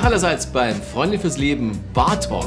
Tag allerseits beim Freunde fürs Leben Bar Talk.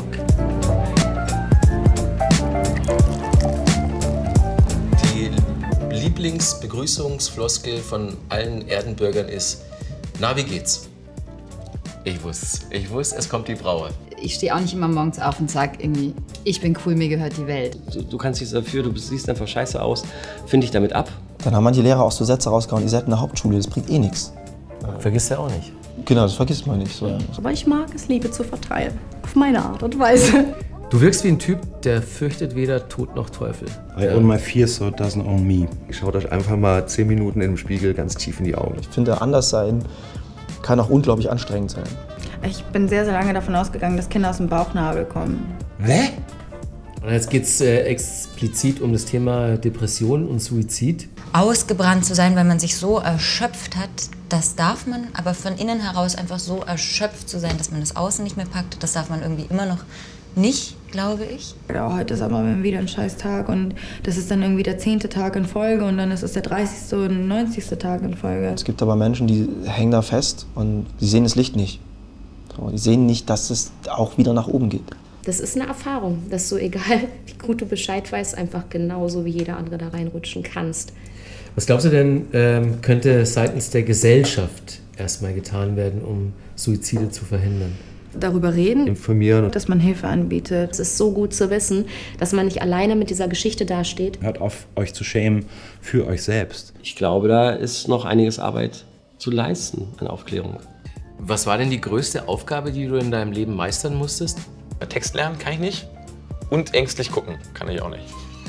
Die Lieblingsbegrüßungsfloskel von allen Erdenbürgern ist: Na, wie geht's? Ich wusste, es kommt die Braue. Ich stehe auch nicht immer morgens auf und sage irgendwie, ich bin cool, mir gehört die Welt. Du kannst nichts dafür, du siehst einfach scheiße aus, find dich damit ab. Dann haben manche Lehrer auch so Sätze rausgehauen, ihr seid in der Hauptschule, das bringt eh nichts. Vergisst er auch nicht. Genau, das vergisst man nicht. So. Ja. Aber ich mag es, Liebe zu verteilen. Auf meine Art und Weise. Du wirkst wie ein Typ, der fürchtet weder Tod noch Teufel. I own my fear, so it doesn't own me. Schaut euch einfach mal 10 Minuten in dem Spiegel ganz tief in die Augen. Ich finde, anders sein kann auch unglaublich anstrengend sein. Ich bin sehr, sehr lange davon ausgegangen, dass Kinder aus dem Bauchnabel kommen. Hä? Und jetzt geht es explizit um das Thema Depression und Suizid. Ausgebrannt zu sein, weil man sich so erschöpft hat, das darf man, aber von innen heraus einfach so erschöpft zu sein, dass man das Außen nicht mehr packt, das darf man irgendwie immer noch nicht, glaube ich. Ja, heute ist aber wieder ein scheiß Tag und das ist dann irgendwie der 10. Tag in Folge und dann ist es der 30. und 90. Tag in Folge. Es gibt aber Menschen, die hängen da fest und die sehen das Licht nicht. So, die sehen nicht, dass es auch wieder nach oben geht. Das ist eine Erfahrung, dass du, egal wie gut du Bescheid weißt, einfach genauso wie jeder andere da reinrutschen kannst. Was glaubst du denn, könnte seitens der Gesellschaft erstmal getan werden, um Suizide zu verhindern? Darüber reden, Informieren. dass man Hilfe anbietet. Es ist so gut zu wissen, dass man nicht alleine mit dieser Geschichte dasteht. Hört auf, euch zu schämen für euch selbst. Ich glaube, da ist noch einiges Arbeit zu leisten an Aufklärung. Was war denn die größte Aufgabe, die du in deinem Leben meistern musstest? Text lernen kann ich nicht und ängstlich gucken kann ich auch nicht.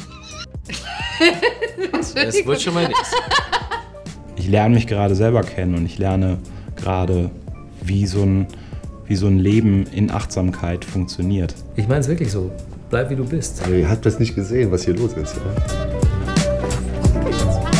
Das wird schon mal nichts. Ich lerne mich gerade selber kennen und ich lerne gerade, wie so ein Leben in Achtsamkeit funktioniert. Ich meine es wirklich so. Bleib wie du bist. Ihr habt das nicht gesehen, was hier los ist. Ja?